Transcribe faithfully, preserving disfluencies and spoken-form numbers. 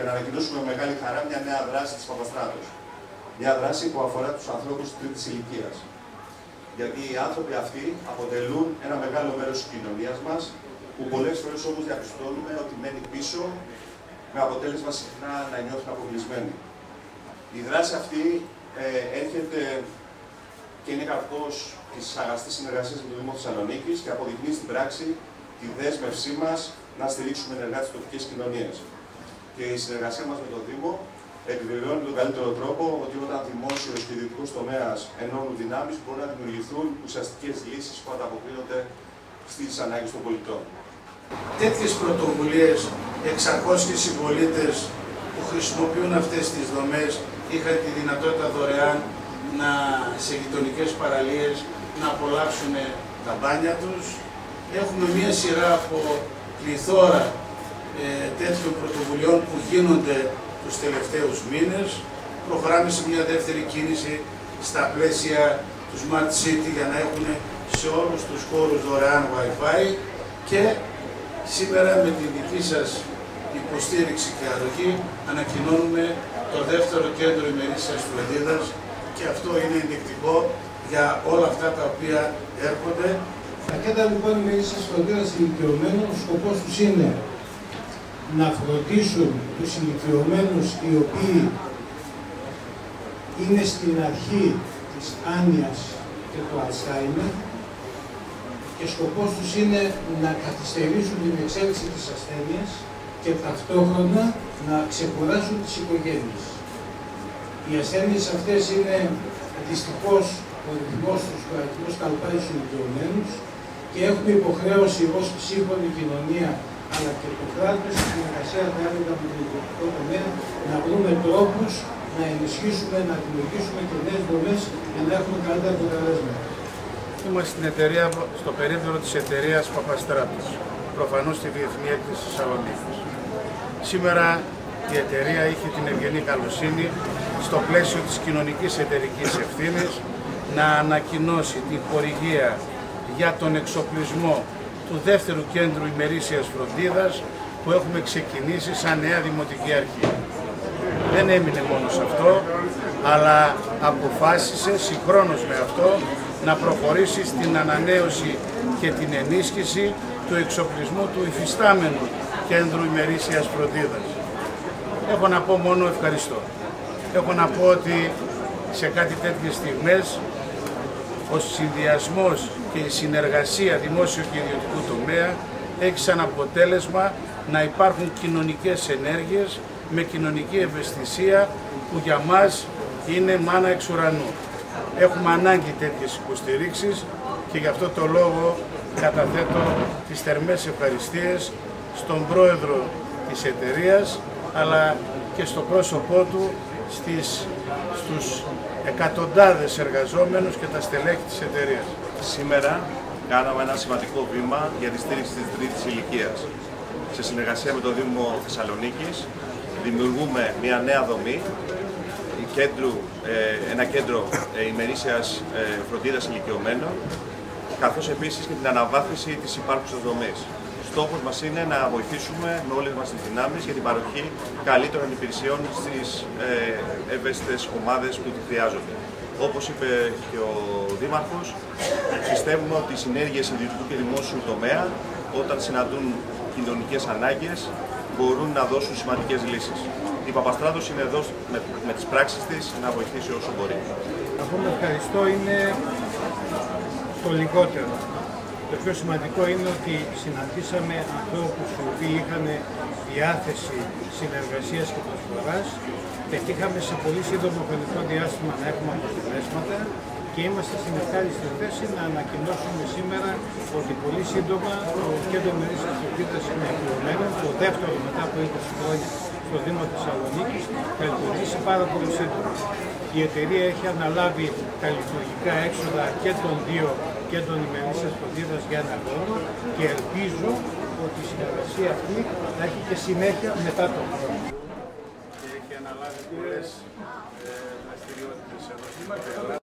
και να ανακοινώσουμε με μεγάλη χαρά μια νέα δράση της Παπαστράτους. Μια δράση που αφορά τους ανθρώπους της τρίτης ηλικίας. Γιατί οι άνθρωποι αυτοί αποτελούν ένα μεγάλο μέρος της κοινωνίας μας, που πολλές φορές όμως διαπιστώνουμε ότι μένει πίσω, με αποτέλεσμα συχνά να νιώθουν αποκλεισμένοι. Η δράση αυτή ε, έρχεται και είναι καρπός της αγαστής συνεργασίας με το Δήμο Θεσσαλονίκης και αποδεικνύει στην πράξη τη δέσμευσή μας να στηρίξουμε ενεργά τις τοπικές κοινωνίες. Και η συνεργασία μας με το Δήμο επιβεβαιώνει τον καλύτερο τρόπο ότι όταν δημόσιος και ιδιωτικός τομέας ενώνουν δυνάμεις, μπορούν να δημιουργηθούν ουσιαστικές λύσεις που ανταποκρίνονται στις ανάγκες των πολιτών. Τέτοιες πρωτοβουλίες, εξακόσιοι συμπολίτες που χρησιμοποιούν αυτές τις δομές είχαν τη δυνατότητα δωρεάν να, σε γειτονικές παραλίες να απολαύσουν τα μπάνια τους. Έχουμε μία σειρά από πληθώρα ε, τέτοιων πρωτοβουλειών που γίνονται τους τελευταίους μήνες. Προχωράμε σε μια δεύτερη κίνηση στα πλαίσια του Smart City για να έχουν σε όλους τους χώρους δωρεάν Wi-Fi και σήμερα με τη δική σας υποστήριξη και αρρωγή ανακοινώνουμε το δεύτερο κέντρο ημερήσιας φροντίδας και αυτό είναι ενδεικτικό για όλα αυτά τα οποία έρχονται. Τα κέντρα λοιπόν ημερήσιας φροντίδας ηλικιωμένων, ο σκοπός τους είναι να φροντίσουν τους ηλικιωμένους οι οποίοι είναι στην αρχή της άνοιας και του Αλτσχάιμερ και σκοπός τους είναι να καθυστερήσουν την εξέλιξη της ασθένειας και ταυτόχρονα να ξεκουράσουν τις οικογένειες. Οι ασθένειες αυτές είναι δυστυχώς ο ρυθμός τους, ο αριθμός καλπάει στους ηλικιωμένους και έχουμε υποχρέωση ως σύγχρονη κοινωνία αλλά και το κράτος στη συνεργασία θα έλεγα με τον ιδιωτικό τομέα να βρούμε τρόπους να ενισχύσουμε, να δημιουργήσουμε και νέες δομές για να έχουμε καλύτερα αποτελέσματα. Είμαστε στην εταιρεία, στο περίπτερο της εταιρείας Παπαστράτους, προφανώς στη Διεθνή Έκθεση Θεσσαλονίκης. Σήμερα η εταιρεία είχε την ευγενή καλοσύνη στο πλαίσιο της κοινωνικής εταιρικής ευθύνης να ανακοινώσει την χορηγία για τον εξοπλισμό του δεύτερου κέντρου ημερήσιας φροντίδας που έχουμε ξεκινήσει σαν νέα δημοτική αρχή. Δεν έμεινε μόνο σε αυτό, αλλά αποφάσισε συγχρόνως με αυτό να προχωρήσει στην ανανέωση και την ενίσχυση του εξοπλισμού του υφιστάμενου κέντρου ημερήσιας φροντίδας. Έχω να πω μόνο ευχαριστώ. Έχω να πω ότι σε κάτι τέτοιες στιγμές ο συνδυασμός και η συνεργασία δημόσιο και ιδιωτικού τομέα έχει σαν αποτέλεσμα να υπάρχουν κοινωνικές ενέργειες με κοινωνική ευαισθησία που για μας είναι μάνα εξ ουρανού. Έχουμε ανάγκη τέτοιες υποστηρίξεις και γι' αυτό το λόγο καταθέτω τις θερμές ευχαριστίες στον πρόεδρο της εταιρείας αλλά και στο πρόσωπό του στις, στους εκατοντάδες εργαζόμενους και τα στελέχη της εταιρείας. Σήμερα κάναμε ένα σημαντικό βήμα για τη στήριξη της τρίτης ηλικίας. Σε συνεργασία με το Δήμο Θεσσαλονίκης δημιουργούμε μια νέα δομή, κέντρου, ένα κέντρο ημερήσιας φροντίδας ηλικιωμένων, καθώς επίσης και την αναβάθμιση της υπάρχουσας δομής. Στόχος μας είναι να βοηθήσουμε με όλες μας τις δυνάμεις για την παροχή καλύτερων υπηρεσιών στις ευαίσθητες ομάδες που τη χρειάζονται. Όπως είπε και ο Δήμαρχος, πιστεύουμε ότι οι συνέργειες ιδιωτικού και δημόσιου τομέα, όταν συναντούν κοινωνικές ανάγκες, μπορούν να δώσουν σημαντικές λύσεις. Η Παπαστράτους είναι εδώ με, με τις πράξεις της να βοηθήσει όσο μπορεί. Αυτό που ευχαριστώ είναι το λιγότερο. Το πιο σημαντικό είναι ότι συναντήσαμε ανθρώπους οι οποίοι είχαν διάθεση συνεργασίας και προσφοράς, πετύχαμε σε πολύ σύντομο χρονικό διάστημα να έχουμε αποτελέσματα και είμαστε στην ευχάριστη θέση να ανακοινώσουμε σήμερα ότι πολύ σύντομα το κέντρο ημερήσιας φροντίδας είναι εκπληρωμένο, το δεύτερο μετά από είκοσι χρόνια στο Δήμο Θεσσαλονίκης, θα λειτουργήσει πάρα πολύ σύντομα. Η εταιρεία έχει αναλάβει τα λειτουργικά έξοδα και των δύο κέντρων ημερήσιας φροντίδας για ένα χρόνο και ελπίζω ότι η συνεργασία αυτή θα έχει και συνέχεια μετά τον χρόνο. Και έχει αναλάβει πολλές δραστηριότητες εδώ.